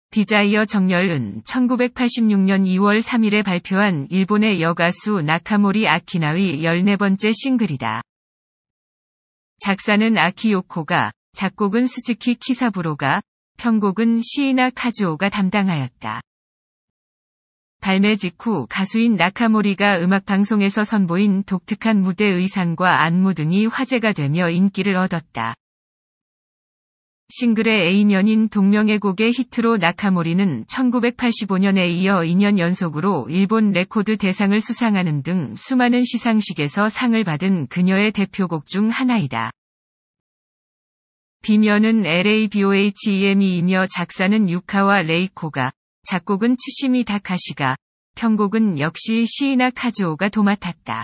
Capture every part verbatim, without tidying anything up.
디자이어 정렬은 천구백팔십육 년 이월 삼일에 발표한 일본의 여가수 나카모리 아키나의 열네 번째 싱글이다. 작사는 아키요코가, 작곡은 스즈키 키사부로가, 편곡은 시이나 카즈오가 담당하였다. 발매 직후 가수인 나카모리가 음악방송에서 선보인 독특한 무대 의상과 안무 등이 화제가 되며 인기를 얻었다. 싱글의 A면인 동명의 곡의 히트로 나카모리는 천구백팔십오 년에 이어 이 년 연속으로 일본 레코드 대상을 수상하는 등 수많은 시상식에서 상을 받은 그녀의 대표곡 중 하나이다. B면은 엘에이보헤이이엠이이며 작사는 유카와 레이코가, 작곡은 츠시미 다카시가, 편곡은 역시 시이나 카즈오가 도맡았다.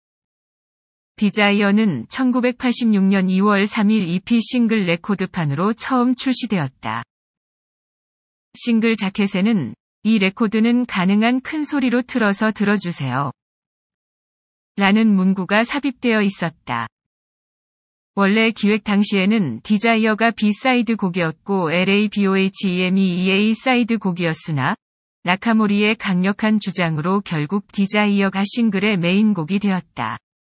디자이어는 천구백팔십육 년 이월 삼일 이피 싱글 레코드판으로 처음 출시되었다. 싱글 자켓에는 이 레코드는 가능한 큰 소리로 틀어서 들어주세요. 라는 문구가 삽입되어 있었다. 원래 기획 당시에는 디자이어가 B-사이드 곡이었고 엘에이보헤이이엠이 A 사이드 곡이었으나 나카모리의 강력한 주장으로 결국 디자이어가 싱글의 메인 곡이 되었다.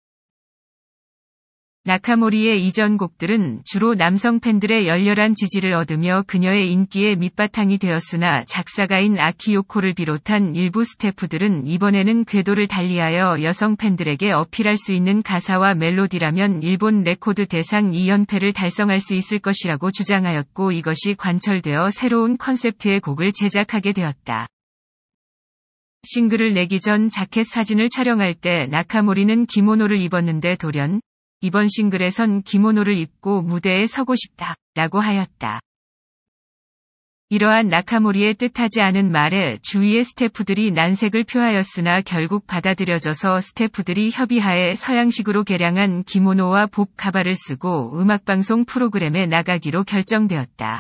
나카모리의 이전 곡들은 주로 남성 팬들의 열렬한 지지를 얻으며 그녀의 인기의 밑바탕이 되었으나 작사가인 아키요코를 비롯한 일부 스태프들은 이번에는 궤도를 달리하여 여성 팬들에게 어필할 수 있는 가사와 멜로디라면 일본 레코드 대상 이 연패를 달성할 수 있을 것이라고 주장하였고 이것이 관철되어 새로운 컨셉트의 곡을 제작하게 되었다. 싱글을 내기 전 자켓 사진을 촬영할 때 나카모리는 기모노를 입었는데 돌연 이번 싱글에선 기모노를 입고 무대에 서고 싶다 라고 하였다. 이러한 나카모리의 뜻하지 않은 말에 주위의 스태프들이 난색을 표하였으나 결국 받아들여져서 스태프들이 협의하에 서양식으로 개량한 기모노와 복 가발을 쓰고 음악방송 프로그램에 나가기로 결정되었다.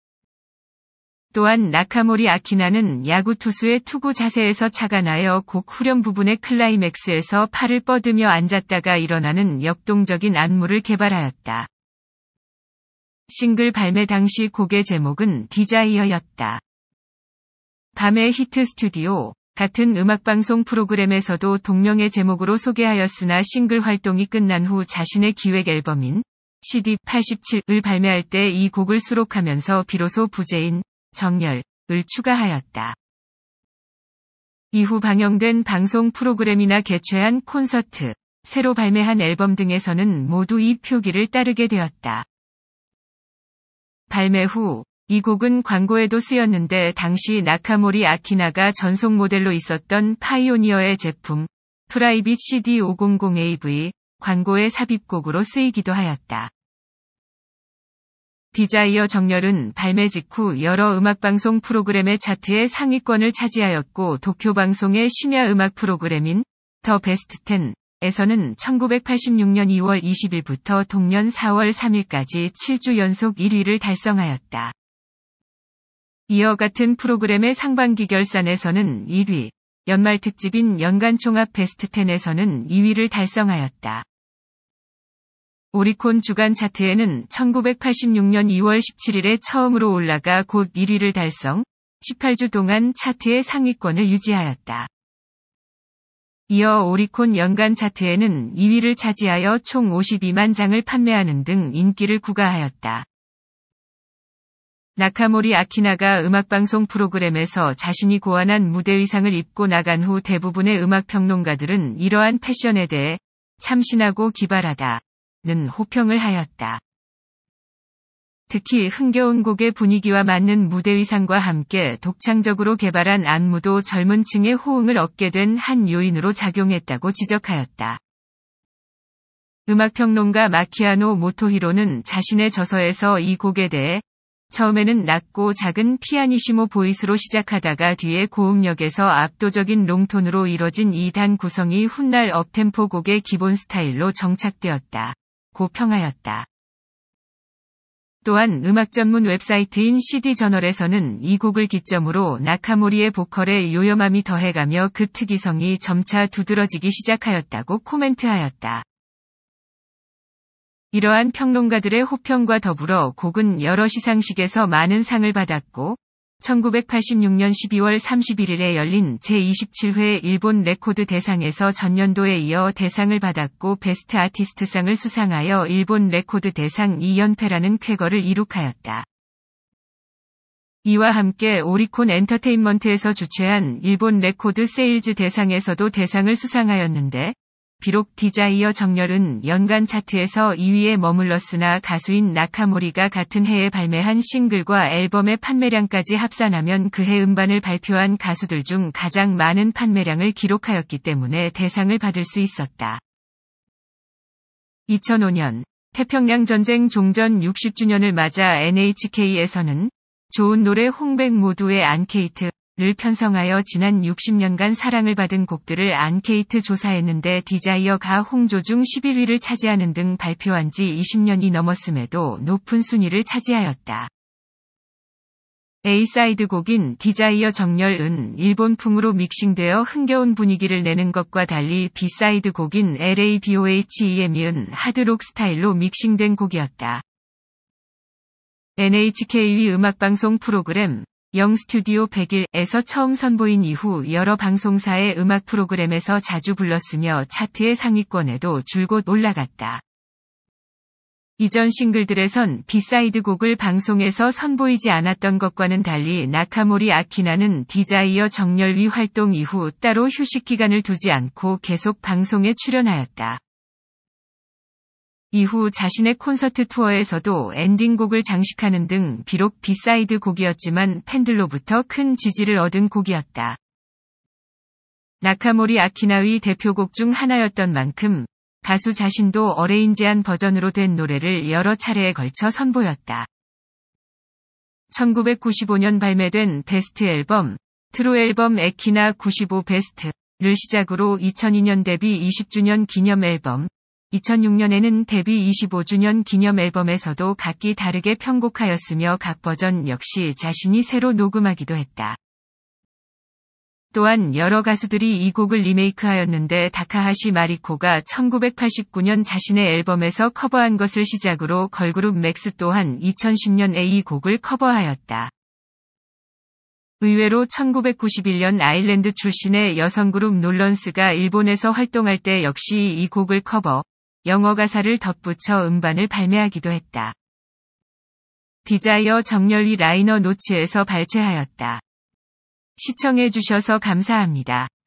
또한 나카모리 아키나는 야구 투수의 투구 자세에서 착안하여 곡 후렴 부분의 클라이맥스에서 팔을 뻗으며 앉았다가 일어나는 역동적인 안무를 개발하였다. 싱글 발매 당시 곡의 제목은 디자이어였다. 밤의 히트 스튜디오 같은 음악방송 프로그램에서도 동명의 제목으로 소개하였으나 싱글 활동이 끝난 후 자신의 기획 앨범인 씨디 팔십칠을 발매할 때 이 곡을 수록하면서 비로소 부제인 정렬을 추가하였다. 이후 방영된 방송 프로그램이나 개최한 콘서트, 새로 발매한 앨범 등에서는 모두 이 표기를 따르게 되었다. 발매 후 이 곡은 광고에도 쓰였는데 당시 나카모리 아키나가 전속 모델로 있었던 파이오니어의 제품 프라이빗 씨디 오백십 에이브이 광고의 삽입곡으로 쓰이기도 하였다. 디자이어 정렬은 발매 직후 여러 음악방송 프로그램의 차트의 상위권을 차지하였고 도쿄 방송의 심야 음악 프로그램인 더 베스트 텐에서는 천구백팔십육 년 이월 이십일부터 동년 사월 삼일까지 칠 주 연속 일 위를 달성하였다. 이어 같은 프로그램의 상반기 결산에서는 일 위, 연말 특집인 연간총합 베스트 텐에서는 이 위를 달성하였다. 오리콘 주간 차트에는 천구백팔십육 년 이월 십칠일에 처음으로 올라가 곧 일 위를 달성, 십팔 주 동안 차트의 상위권을 유지하였다. 이어 오리콘 연간 차트에는 이 위를 차지하여 총 오십이만 장을 판매하는 등 인기를 구가하였다. 나카모리 아키나가 음악방송 프로그램에서 자신이 고안한 무대 의상을 입고 나간 후 대부분의 음악평론가들은 이러한 패션에 대해 참신하고 기발하다 는 호평을 하였다. 특히 흥겨운 곡의 분위기와 맞는 무대 의상과 함께 독창적으로 개발한 안무도 젊은 층의 호응을 얻게 된 한 요인으로 작용했다고 지적하였다. 음악평론가 마키아노 모토히로는 자신의 저서에서 이 곡에 대해 처음에는 낮고 작은 피아니시모 보이스로 시작하다가 뒤에 고음역에서 압도적인 롱톤으로 이뤄진 이 단 구성이 훗날 업템포 곡의 기본 스타일로 정착되었다. 고 평하였다. 또한 음악 전문 웹사이트인 씨디저널에서는 이 곡을 기점으로 나카모리의 보컬에 요염함이 더해가며 그 특이성이 점차 두드러지기 시작하였다고 코멘트하였다. 이러한 평론가들의 호평과 더불어 곡은 여러 시상식에서 많은 상을 받았고 천구백팔십육 년 십이월 삼십일일에 열린 제이십칠 회 일본 레코드 대상에서 전년도에 이어 대상을 받았고 베스트 아티스트상을 수상하여 일본 레코드 대상 이 연패라는 쾌거를 이룩하였다. 이와 함께 오리콘 엔터테인먼트에서 주최한 일본 레코드 세일즈 대상에서도 대상을 수상하였는데 비록 디자이어 정렬은 연간 차트에서 이 위에 머물렀으나 가수인 나카모리가 같은 해에 발매한 싱글과 앨범의 판매량까지 합산하면 그해 음반을 발표한 가수들 중 가장 많은 판매량을 기록하였기 때문에 대상을 받을 수 있었다. 이천오 년 태평양 전쟁 종전 육십 주년을 맞아 엔에이치케이에서는 좋은 노래 홍백 모두의 안케이트 를 편성하여 지난 육십 년간 사랑을 받은 곡들을 안케이트 조사했는데 디자이어가 홍조 중 십일 위를 차지하는 등 발표한 지 이십 년이 넘었음에도 높은 순위를 차지하였다. A-사이드 곡인 디자이어 정렬은 일본풍으로 믹싱되어 흥겨운 분위기를 내는 것과 달리 B-사이드 곡인 LABOHE에 미은 하드록 스타일로 믹싱된 곡이었다. 엔에이치케이 음악방송 프로그램 영 스튜디오 백일에서 처음 선보인 이후 여러 방송사의 음악 프로그램에서 자주 불렀으며 차트의 상위권에도 줄곧 올라갔다. 이전 싱글들에선 비사이드 곡을 방송에서 선보이지 않았던 것과는 달리 나카모리 아키나는 디자이어 정렬위 활동 이후 따로 휴식 기간을 두지 않고 계속 방송에 출연하였다. 이후 자신의 콘서트 투어에서도 엔딩곡을 장식하는 등 비록 비사이드 곡이었지만 팬들로부터 큰 지지를 얻은 곡이었다. 나카모리 아키나의 대표곡 중 하나였던 만큼 가수 자신도 어레인지한 버전으로 된 노래를 여러 차례에 걸쳐 선보였다. 천구백구십오 년 발매된 베스트 앨범, 트루 앨범 에키나 구십오 베스트를 시작으로 이천이 년 데뷔 이십 주년 기념 앨범, 이천육 년에는 데뷔 이십오 주년 기념 앨범에서도 각기 다르게 편곡하였으며 각 버전 역시 자신이 새로 녹음하기도 했다. 또한 여러 가수들이 이 곡을 리메이크하였는데 다카하시 마리코가 천구백팔십구 년 자신의 앨범에서 커버한 것을 시작으로 걸그룹 맥스 또한 이천십 년에 이 곡을 커버하였다. 의외로 천구백구십일 년 아일랜드 출신의 여성그룹 놀런스가 일본에서 활동할 때 역시 이 곡을 커버, 영어 가사를 덧붙여 음반을 발매하기도 했다. 디자이어 정렬위 라이너 노츠에서 발췌하였다. 시청해주셔서 감사합니다.